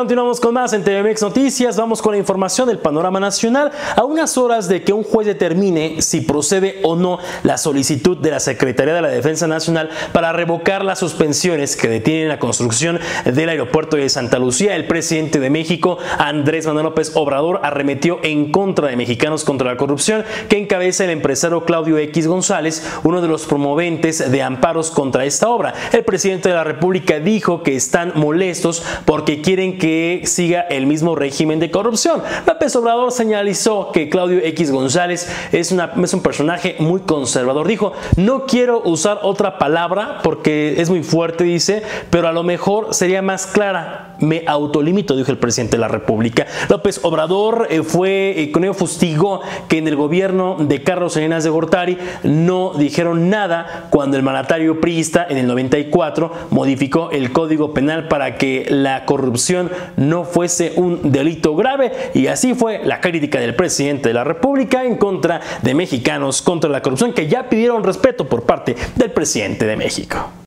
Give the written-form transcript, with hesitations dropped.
Continuamos con más en TVMX Noticias. Vamos con la información del panorama nacional. A unas horas de que un juez determine si procede o no la solicitud de la Secretaría de la Defensa Nacional para revocar las suspensiones que detienen la construcción del aeropuerto de Santa Lucía, el presidente de México, Andrés Manuel López Obrador, arremetió en contra de Mexicanos contra la Corrupción, que encabeza el empresario Claudio X González, uno de los promoventes de amparos contra esta obra. El presidente de la República dijo que están molestos porque quieren que siga el mismo régimen de corrupción. López Obrador señalizó que Claudio X González es un personaje muy conservador. Dijo: no quiero usar otra palabra porque es muy fuerte, dice, pero a lo mejor sería más clara. Me autolimito, dijo el presidente de la República. López Obrador con ello fustigó que en el gobierno de Carlos Salinas de Gortari no dijeron nada cuando el mandatario priista en el 94 modificó el Código Penal para que la corrupción no fuese un delito grave, y así fue la crítica del presidente de la República en contra de Mexicanos contra la Corrupción, que ya pidieron respeto por parte del presidente de México.